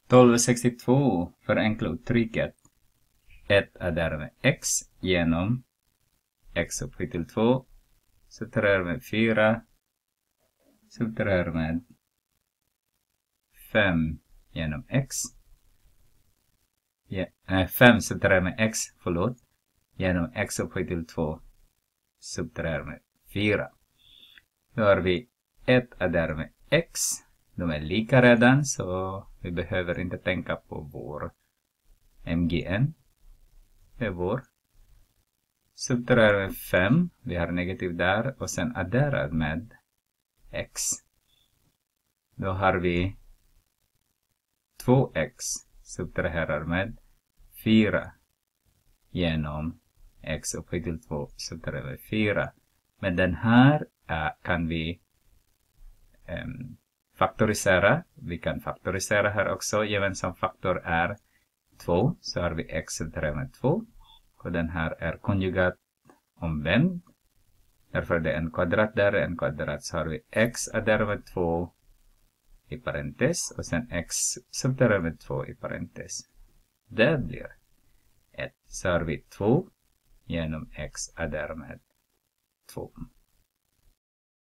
1262 förenkla uttrycket 1 är därmed x genom x upphöjt till 2 subtraherar med 4 subtraherar med 5 genom x 5 subtraherar med x genom x upphöjt till 2 subtraherar med 4. Då har vi 1 är därmed x. De är lika redan, så vi behöver inte tänka på vår MGN. Det är vår. Subtraherar med 5. Vi har negativ där. Och sen adderar med x. Då har vi 2x. Subtraherar med 4. Genom x upphöjt till 2 subtraherar med 4. Men den här kan vi faktorisera. Vi kan faktorisera här också. Gemensam faktor är 2. Så har vi x subtraherar med 2. Och den här är konjugat omvänd. Därför det är en kvadrat där, en kvadrat. Så har vi x adderar med 2 i parentes. Och sen x subtraherar med 2 i parentes. Det blir 1. Så har vi 2 genom x adderar med 2.